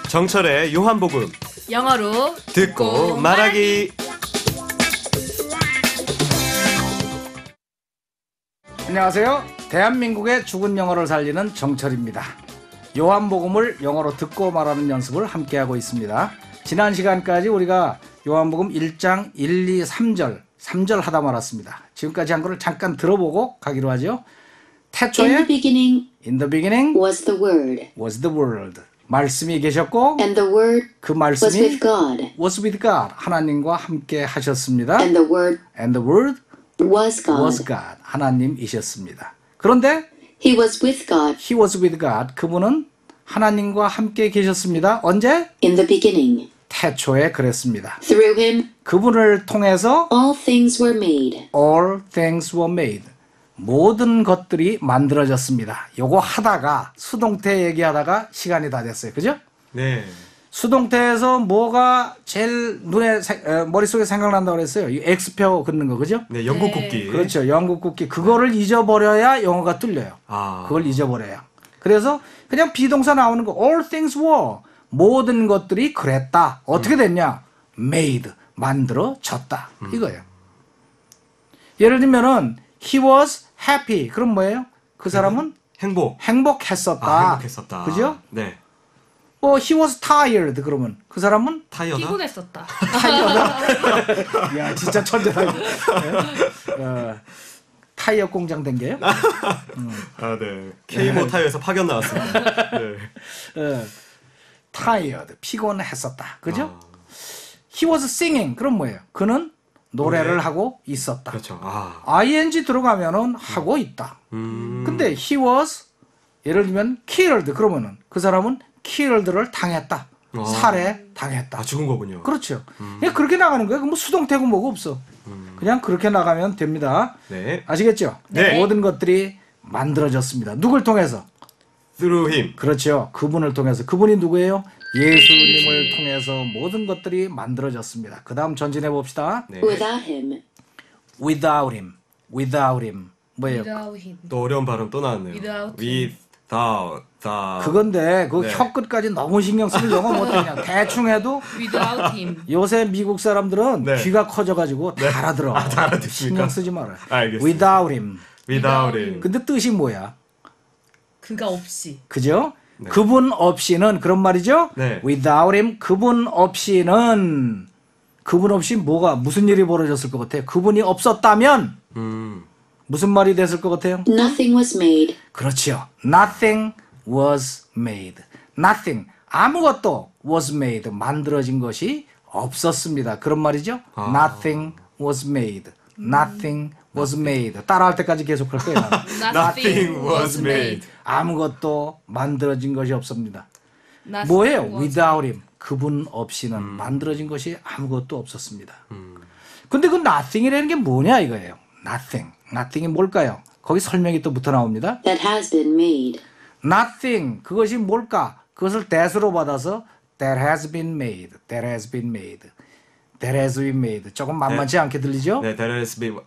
정철의 요한복음 영어로 듣고 말하기. 안녕하세요. 대한민국의 죽은 영어를 살리는 정철입니다. 요한복음을 영어로 듣고 말하는 연습을 함께하고 있습니다. 지난 시간까지 우리가 요한복음 1장 1, 2, 3절 하다 말았습니다. 지금까지 한 거를 잠깐 들어보고 가기로 하죠. 태초에 In the beginning was the word. 말씀이 계셨고 and the word 그 was 말씀이 with God was with God. 하나님과 함께 하셨습니다. and the word was was God. God. 하나님이셨습니다. 그런데 He was with God He was with God. 그분은 하나님과 함께 계셨습니다. 언제? in the beginning. 태초에 그랬습니다. Through him 그분을 통해서 all things were made. all things were made. 모든 것들이 만들어졌습니다. 요거 하다가 수동태 얘기하다가 시간이 다 됐어요. 그죠? 네. 수동태에서 뭐가 제일 머릿속에 생각난다고 그랬어요? 이 X표 긋는 거. 그죠? 네, 영국 국기. 그렇죠. 영국 국기. 그거를 잊어버려야 영어가 뚫려요. 그걸 잊어버려요. 그래서 그냥 비동사 나오는 거 all things were. 모든 것들이 그랬다. 어떻게 됐냐? made. 만들어졌다. 이거예요. 예를 들면은 he was happy. 그럼 뭐예요? 그 사람은 행복했었다. 행복했었다. 그죠? 네. he was tired. 그러면 그 사람은 타이어다. 피곤했었다. 야, 진짜 천재다. 타이어 공장 댕겨요? 네. K모 타이어에서 파견 나왔습니다. 네. tired. 피곤했었다. 그죠? he was singing. 그럼 뭐예요? 그는 노래를 하고 있었다. 그렇죠. ing 들어가면은 하고 있다. 근데 he was 예를 들면 killed. 그러면은 그 사람은 killed를 당했다. 살해 당했다. 죽은 거군요. 그렇죠. 그냥 그렇게 나가는 거예요. 뭐 수동태고 뭐고 없어. 그냥 그렇게 나가면 됩니다. 네. 아시겠죠? 네. 모든 것들이 만들어졌습니다. 누굴 통해서? Through him. 그렇죠. 그분을 통해서. 그분이 누구예요? 예수님을 통해서 모든 것들이 만들어졌습니다. 그 다음 전진해 봅시다. 네. Without him Without him. 뭐예요? Without him. 또 어려운 발음 또 나왔네요. Without 그건데 그 네. 혀 끝까지 너무 신경 쓰면 영어 못하냐. 대충 해도 Without him. 요새 미국 사람들은 네. 귀가 커져가지고 다 알아들어. 다 알아듣습니까? 신경 쓰지 말아요. 알겠습니다. Without him. Without him. 근데 뜻이 뭐야? 그가 없이. 그죠? 네. 그분 없이는 그런 말이죠? 네. Without him. 그분 없이 뭐가 무슨 일이 벌어졌을 것 같아요? 그분이 없었다면 무슨 말이 됐을 것 같아요? nothing was made. 그렇죠. Nothing was made. Nothing. 아무것도 was made. 만들어진 것이 없었습니다. 그런 말이죠. Nothing was made. Nothing was made. 따라할 때까지 계속 할 거예요. Nothing was made. 아무것도 만들어진 것이 없습니다. Nothing 뭐예요? was Without him. 그분 없이는 만들어진 것이 아무것도 없었습니다. 근데 그 nothing이라는 게 뭐냐 이거예요. Nothing. nothing이 뭘까요? 거기 설명이 또 붙어 나옵니다. That has been made. Nothing. 그것이 뭘까? 그것을 that으로 받아서 that has been made. That has been made. That has been made. 조금 만만치 않게 들리죠? 네, that has been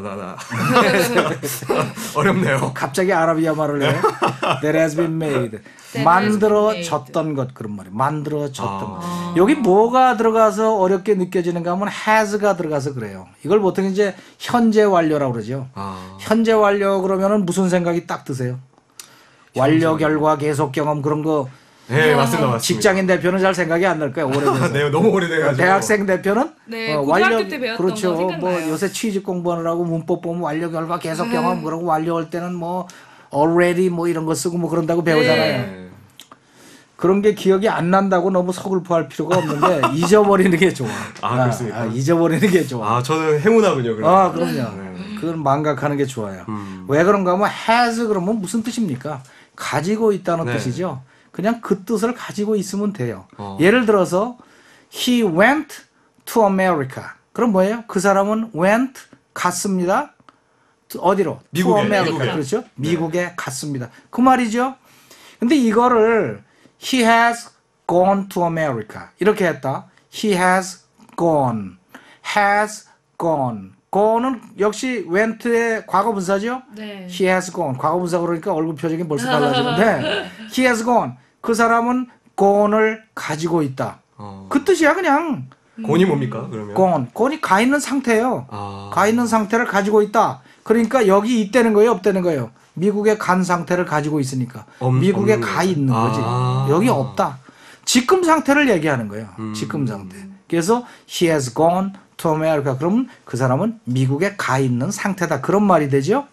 어렵네요. 갑자기 아라비아 말을 해요. That has been made. 만들어졌던 것 그런 말이에요. 만들어졌던 것. 여기 뭐가 들어가서 어렵게 느껴지는가 하면 has가 들어가서 그래요. 이걸 보통 이제 현재 완료라고 그러죠. 현재 완료 그러면은 무슨 생각이 딱 드세요? 완료 결과 계속 경험 그런 거. 네, 맞습니다. 직장인 대표는 잘 생각이 안 날 거예요. 오래돼서. 네, 너무 오래돼가지고. 대학생 대표는 네, 고등학교 때 배웠던 그렇죠. 거 생각나요. 뭐 요새 취직 공부하느라고 문법 보면 완료 결과 계속 경험 그러고 완료할 때는 뭐 already 뭐 이런 거 쓰고 뭐 그런다고 배우잖아요. 네. 그런 게 기억이 안 난다고 너무 서글퍼할 필요가 없는데 잊어버리는 게 좋아. 그렇습니까? 잊어버리는 게 좋아. 저는 행운하군요. 그럼. 그럼요. 그건 망각하는 게 좋아요. 왜 그런가 하면 has 그러면 무슨 뜻입니까? 가지고 있다는 네. 뜻이죠. 그냥 그 뜻을 가지고 있으면 돼요. 예를 들어서 he went to America. 그럼 뭐예요? 그 사람은 went 갔습니다. 어디로? 미국에, to America. 미국에. 그렇죠? 미국에 갔습니다. 그 말이죠. 근데 이거를 he has gone to America 이렇게 했다. he has gone. gone은 역시 went의 과거 분사죠? 네. he has gone. 과거 분사 그러니까 얼굴 표정이 벌써 달라지는데 he has gone. 그 사람은 gone을 가지고 있다. 그 뜻이야 그냥. 곤이 뭡니까 그러면? gone이 가 있는 상태예요. 아. 가 있는 상태를 가지고 있다. 그러니까 여기 있다는 거예요, 없다는 거예요? 미국에 간 상태를 가지고 있으니까 미국에 가 있는 거지. 여기 없다. 지금 상태를 얘기하는 거예요. 지금 상태. 그래서 he has gone to America. 그러면 그 사람은 미국에 가 있는 상태다. 그런 말이 되죠.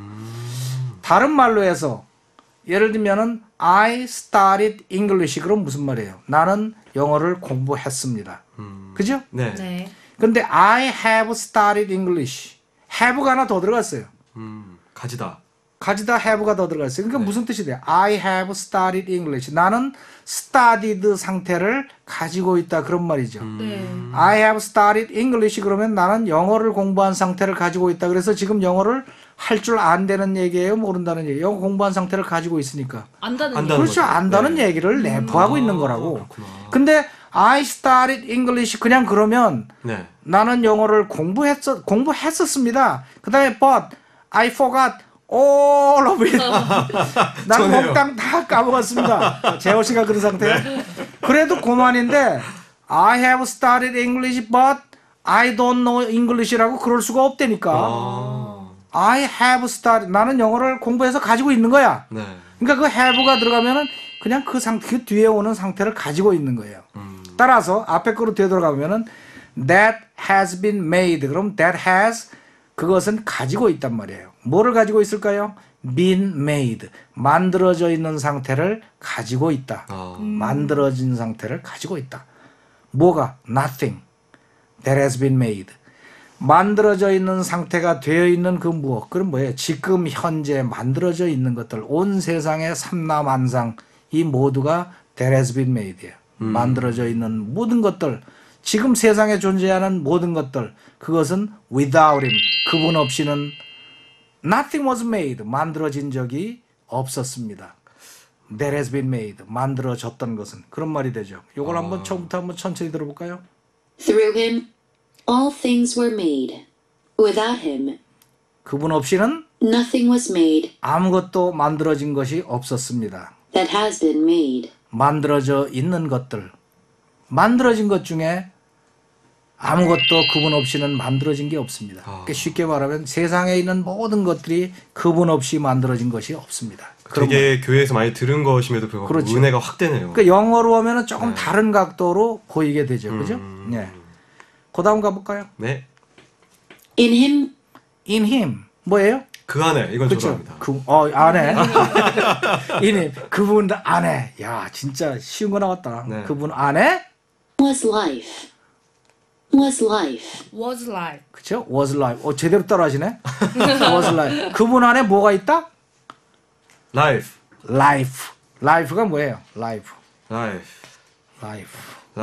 다른 말로 해서 예를 들면은 I studied English. 그럼 무슨 말이에요? 나는 영어를 공부했습니다. 그죠? 네. 네. 근데 I have studied English. have가 하나 더 들어갔어요. 가지다. 가지다 have가 더 들어갔어요. 그러니까 무슨 뜻이 돼요? I have studied English. 나는 studied 상태를 가지고 있다. 그런 말이죠. 네. I have studied English 그러면 나는 영어를 공부한 상태를 가지고 있다. 그래서 지금 영어를 할 줄 안다는 얘기예요? 모른다는 얘기예요? 영어 공부한 상태를 가지고 있으니까. 안다는 그렇죠. 거죠. 안다는 네. 얘기를 내포하고 있는 거라고. 그렇구나. 근데 I studied English 그냥 그러면 네. 나는 영어를 공부했었습니다. 그 다음에 but I forgot all of it. 난 좋네요. 몽땅 다 까먹었습니다. 재호 씨가 그런 상태예요. 그래도 그만인데 I have studied English but I don't know English라고 그럴 수가 없다니까. I have studied 나는 영어를 공부해서 가지고 있는 거야. 네. 그러니까 그 have가 들어가면은 그냥 그 상태, 그 뒤에 오는 상태를 가지고 있는 거예요. 따라서 앞에 거로 되돌아가면은 that has been made. 그럼 that has 그것은 가지고 있단 말이에요. 뭐를 가지고 있을까요? been made. 만들어져 있는 상태를 가지고 있다. 만들어진 상태를 가지고 있다. 뭐가? nothing. that has been made. 만들어져 있는 상태가 되어 있는 그 무엇? 그럼 뭐예요? 지금 현재 만들어져 있는 것들. 온 세상의 삼라만상 이 모두가 that has been made예요. 만들어져 있는 모든 것들. 지금 세상에 존재하는 모든 것들. 그것은 without him. 그분 없이는 nothing was made. 만들어진 적이 없었습니다. that has been made. 만들어졌던 것은. 그런 말이 되죠. 이걸 한번 처음부터 한번 천천히 들어볼까요? Through him, all things were made. Without him, 그분 없이는 nothing was made 아무것도 만들어진 것이 없었습니다. that has been made. 만들어져 있는 것들. 만들어진 것 중에 아무것도 그분 없이는 만들어진 게 없습니다. 그러니까 쉽게 말하면 세상에 있는 모든 것들이 그분 없이 만들어진 것이 없습니다. 되게 교회에서 많이 들은 것임에도 불구하고 그렇죠. 은혜가 확 되네요. 그러니까 영어로 하면 조금 다른 각도로 보이게 되죠. 그죠? 네. 그 다음 가볼까요? 네. In him, In him. 뭐예요? 그 안에 이건 그렇죠. 저도합니다. 안에. in him. 그분 안에. 야, 진짜 쉬운 거 나왔다. 네. 그분 안에. was life. Was life. was like. 그렇죠? Was life. 제대로 따라하시네. was life. 그분 안에 뭐가 있다? Life. Life. Life가 뭐예요? Life. Life. Life.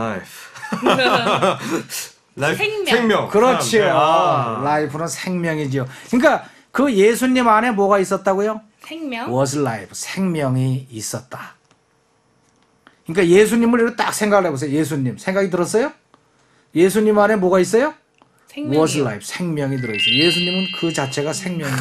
Life. 생명. 그렇죠. 사람. Life는 생명이죠. 그러니까 그 예수님 안에 뭐가 있었다고요? 생명. Was life. 생명이 있었다. 그러니까 예수님을 이렇게 딱 생각을 해보세요. 예수님. 생각이 들었어요? 예수님 안에 뭐가 있어요? 생명이요. Was life. 생명이 들어있어요. 예수님은 그 자체가 생명이에요.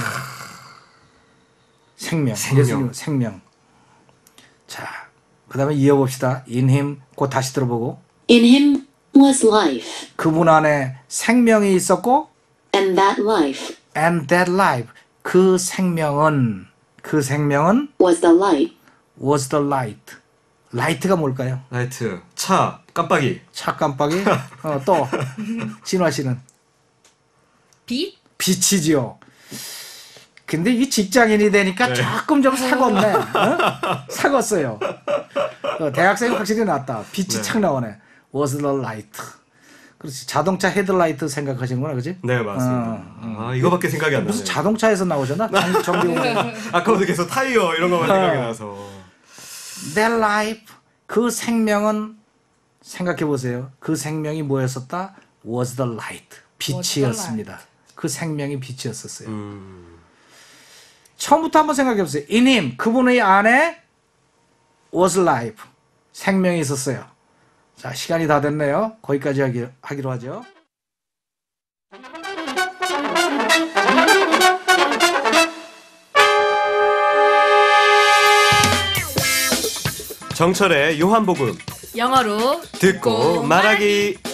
생명. 예수님은 생명. 자, 그 다음에 이어봅시다. In him. 곧 다시 들어보고. In him was life, 그분 안에 생명이 있었고 and that life and that life. 그 생명은 was the light. was the light. light가 뭘까요? 라이트. 차. 깜빡이. 차 깜빡이. 또 진화 씨는 빛. 빛이지요. 근데 이 직장인이 되니까 조금 좀 사겄네. 사겄어요. 대학생이 확실히 낫다. 빛이 착 나오네. Was the light. 그렇지. 자동차 헤드라이트 생각하시는구나, 그지? 네, 맞습니다. 이거밖에 생각이 안 나네요. 무슨 자동차에서 나오셨나? 정비용. 아까부터 계속 타이어 이런 것만 생각이 나서. That life. 그 생명은 생각해 보세요. 그 생명이 뭐였었다? Was the light. 빛이었습니다. 그 생명이 빛이었었어요. 처음부터 한번 생각해 보세요. In him. 그분의 안에 was life. 생명이 있었어요. 자, 시간이 다 됐네요. 거기까지 하기로 하죠. 정철의 요한복음 영어로 듣고 말하기.